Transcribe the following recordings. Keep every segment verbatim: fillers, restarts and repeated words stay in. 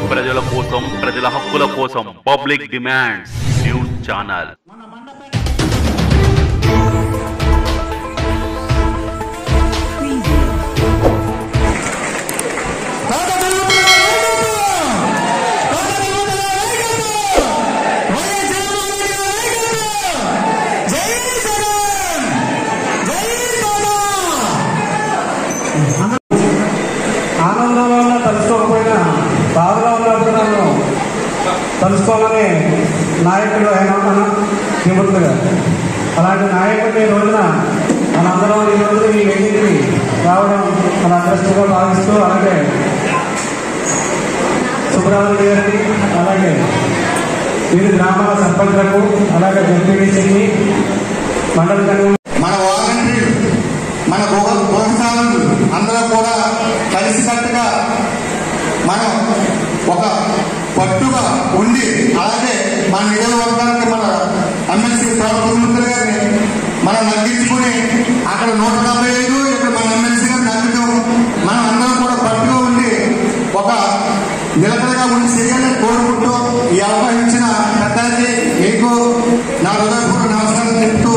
ప్రజల కోసం ప్రజల హక్కుల కోసం పబ్లిక్ డిమాండ్స్ న్యూస్ ఛానల్. ఆనందంలో ఉన్న తలుసుకోకపోయినా బాధలో ఉన్నప్పుడు నన్ను తలుసుకోవాలని నాయకుడు ఆయన మన శ్రీమూర్తి గారు. అలాంటి నాయకుడిని ఈ రోజున మనందరం ఈ రోజున ఈ వేదికకి రావడం మన అదృష్టంగా భావిస్తూ, అలాగే సుబ్రహ్మణ్య గారికి, అలాగే వీరి గ్రామాల సర్పంచ్లకు, అలాగే జడ్పీటీసీకి, మండల కన్వీనర్, మన వాలంటీర్లు, మన ప్రోత్సాహకులు అందరూ కూడా కలిసికట్టుగా మనం ఒక పట్టుగా ఉండి, అలాగే మన నియోజకవర్గానికి మన ఎమ్మెల్సీ ప్రభుత్వ గారిని మనం నగ్గించుకుని అక్కడ నూట డెబ్బై ఐదు ఇక్కడ మన ఎమ్మెల్సీ గారిని నగ్గడం, మనం అందరం కూడా పట్టుగా ఉండి ఒక నిలకడగా ఉండి చేయాలని కోరుకుంటూ ఈ అవకాశం ఇచ్చిన పెద్దలకి మీకు నా హృదయపూర్వక నమస్కారం చెప్తూ,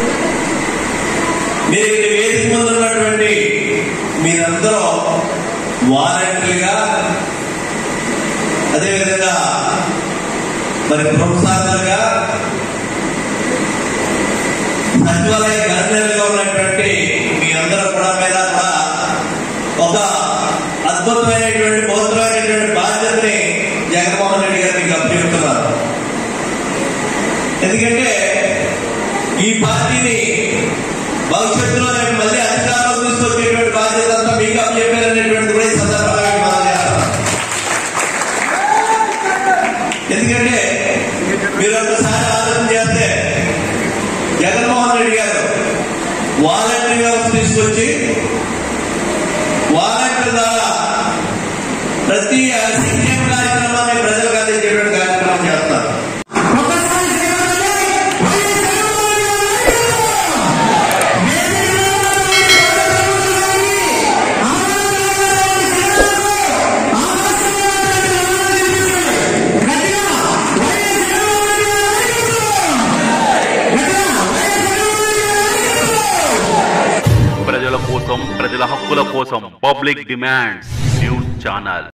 మీరు వేదిక ముందు ఉన్నటువంటి మీరందరూ వాలంటీర్లుగా, అదేవిధంగా మరి ప్రోత్సాహకులుగా, సచివాలయ కన్వీనర్గా ఉన్నటువంటి మీ అందరూ కూడా మీద కూడా ఒక అద్భుతమైనటువంటి పవిత్రమైనటువంటి బాధ్యతని జగన్మోహన్ రెడ్డి గారు మీకు అప్పచెప్తున్నారు. ఎందుకంటే ఈ పార్టీని భవిష్యత్తులో మళ్ళీ అధికారంలో తీసుకొచ్చేటువంటి బాధ్యత అంతా మీకు అప్పచెప్పారనేటువంటి కూడా ఈ సందర్భంగా మనం చేస్తాం. ఎందుకంటే మీరు ఒకసారి ఆలోచన చేస్తే జగన్మోహన్ రెడ్డి గారు వాలంటీర్ వ్యవస్థ తీసుకొచ్చి వాలంటీర్ ద్వారా ప్రతి సంక్షేమ కార్యక్రమాన్ని ప్రజలకు అందించేటువంటి కార్యక్రమం చేస్తారు. ప్రజల కోసం ప్రజల హక్కుల కోసం పబ్లిక్ డిమాండ్స్ న్యూస్ ఛానల్.